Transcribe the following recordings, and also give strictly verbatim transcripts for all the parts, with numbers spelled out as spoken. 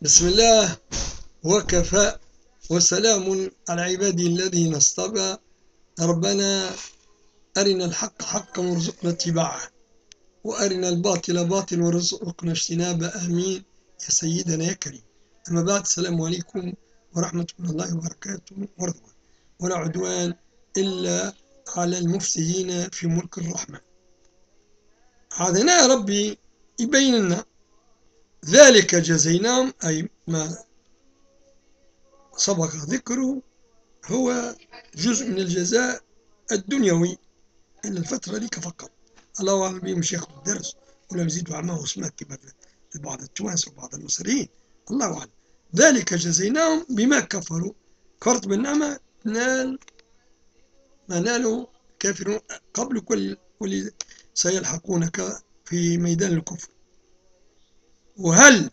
بسم الله وكفى وسلام على عبادي الذين اصطفى. ربنا أرنا الحق حقا وارزقنا اتباعه، وأرنا الباطل باطلا وارزقنا اجتنابه، آمين يا سيدنا يا كريم. أما بعد، السلام عليكم ورحمة الله وبركاته ورضوان، ولا عدوان إلا على المفسدين في ملك الرحمن. هذا يا ربي يبين لنا ذلك جزيناهم، أي ما سبق ذكره هو جزء من الجزاء الدنيوي إلا الفترة ذيك فقط. الله أعلم بهم شيخ الدرس ولا يزيدوا عماه اسمه كما في بعض التوانسة وبعض المصريين، الله أعلم. ذلك جزيناهم بما كفروا، كفرت بالنعمة نال ما نالوا كافرون قبل كل واللي سيلحقونك في ميدان الكفر. وهل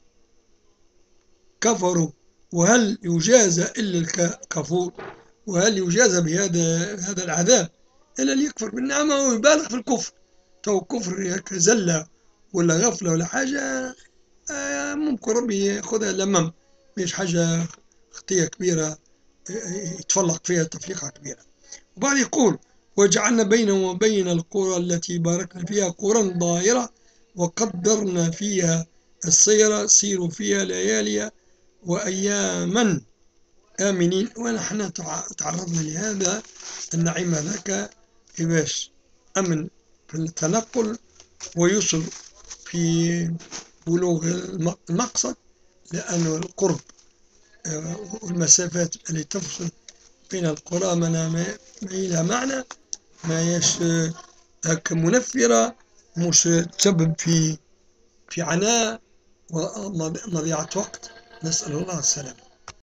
كفروا وهل يجازى إلا الكفور؟ وهل يجازى بهذا هذا العذاب إلا اللي يكفر بالنعمة ويبالغ في الكفر؟ تو الكفر زلة ولا غفلة ولا حاجة ممكن ربي ياخذها لمم، مش حاجة خطية كبيرة يتفلق فيها تفليقة كبيرة. وبعد يقول: وجعلنا بينهم وبين القرى التي باركنا فيها قرى ظاهرة وقدرنا فيها السير سيروا فيها ليالي وأياما آمنين. ونحن تعرضنا لهذا النعيم هذاك باش أمن في التنقل ويسر في بلوغ المقصد، لأن القرب والمسافات اللي تفصل بين القرى ما لها معنى، ما هيش هكا منفرة، مش تسبب في في عناء ومضيعة وقت. نسأل الله السلامة.